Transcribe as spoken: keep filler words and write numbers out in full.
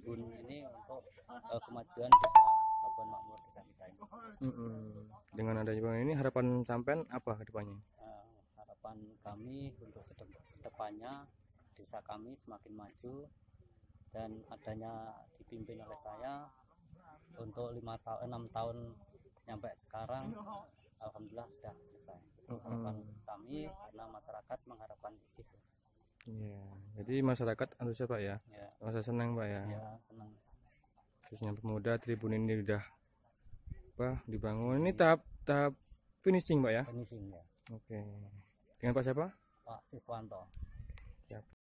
Tribun ini untuk uh, kemajuan desa Labuan Makmur desa kita ini. Mm-mm. Dengan adanya bangunan ini harapan sampean apa ke depannya? Uh, harapan kami untuk kedepannya desa kami semakin maju dan adanya dipimpin oleh saya untuk lima tahun enam tahun sampai sekarang alhamdulillah sudah selesai. Harapan kami karena masyarakat mengharapkan itu. Ya, jadi masyarakat antusias Pak ya, Ya, masa senang Pak ya, ya senang. khususnya pemuda tribun ini udah apa dibangun. Ini tahap tahap finishing Pak ya. Finishing ya. Oke, dengan Pak siapa? Pak Siswanto. Siap.